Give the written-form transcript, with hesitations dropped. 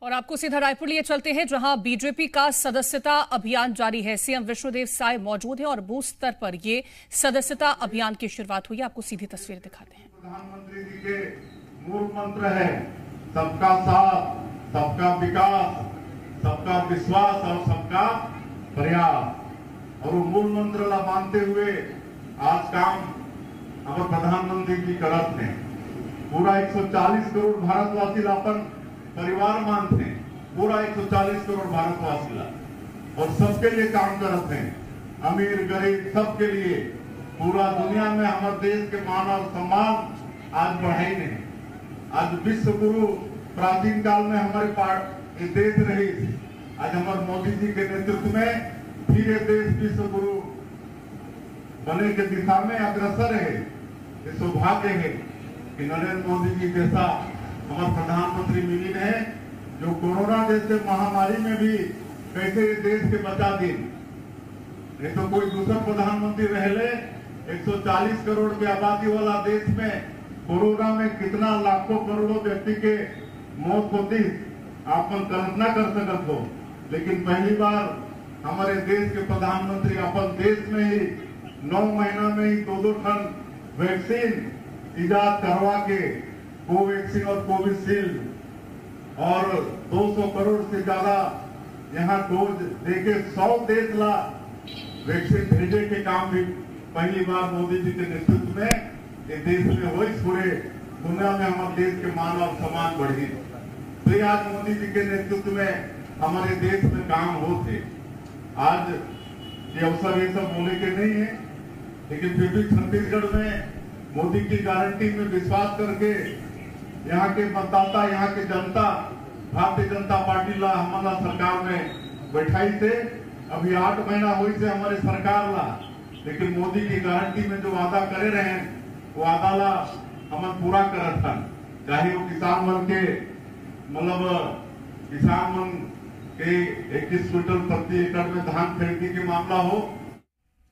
और आपको सीधा रायपुर लिए चलते हैं, जहां बीजेपी का सदस्यता अभियान जारी है। सीएम विष्णुदेव साय मौजूद हैं और बूथ स्तर पर ये सदस्यता अभियान की शुरुआत हुई है। आपको सीधी तस्वीर दिखाते हैं। प्रधानमंत्री जी के मूल मंत्र है सबका साथ, सबका विकास, सबका विश्वास और सबका प्रयास। और वो मूल मंत्र ला मानते हुए आज काम हमारे प्रधानमंत्री जी करत हैं। पूरा 140 करोड़ भारतवासी अपन परिवार मानते हैं, पूरा 140 करोड़ भारतवासी ला, और सबके लिए काम करते हैं, अमीर गरीब सबके लिए। पूरा दुनिया में हमारे देश के मान और सम्मान आज बढ़ाई नहीं। आज विश्व गुरु प्राचीन काल में हमारे देश रही, आज हमारे मोदी जी के नेतृत्व में फिर ये देश विश्व गुरु बने के दिशा में अग्रसर है। ये सौभाग्य है कि नरेंद्र मोदी जी जैसा हमारे प्रधानमंत्री मिली है, जो कोरोना जैसे महामारी में भी कैसे देश के बचा दी। नहीं तो कोई दूसरा प्रधानमंत्री रह ले, 140 करोड़ की आबादी वाला देश में कोरोना में कितना लाखों करोड़ों व्यक्ति के मौत होती आप कल्पना कर सकते हो। लेकिन पहली बार हमारे देश के प्रधानमंत्री अपन देश में ही 9 महीना में ही 2-2 टन वैक्सीन इजाद करवा के कोवैक्सीन और कोविशील्ड और 200 करोड़ से ज्यादा यहाँ डोज देके 100 देश ला वैक्सीन भेजे के काम भी पहली बार मोदी जी के नेतृत्व में ये देश में हुई। पूरे दुनिया में हमारे देश के मान और सम्मान बढ़ी। तो आज मोदी जी के नेतृत्व में हमारे देश में काम होते। आज ये अवसर ये सब बोले के नहीं है, लेकिन फिर भी छत्तीसगढ़ में मोदी की गारंटी में विश्वास करके यहाँ के मतदाता, यहाँ के जनता भारतीय जनता पार्टी ला हमारा सरकार में बैठाई थे। अभी 8 महीना हुई से हमारे सरकार ला, लेकिन मोदी की गारंटी में जो वादा करे रहे हैं वो वादा ला हम पूरा करत था। चाहे वो किसान मन के मतलब किसान मन के 21 क्विंटल प्रति एकड़ में धान खरीदी के मामला हो,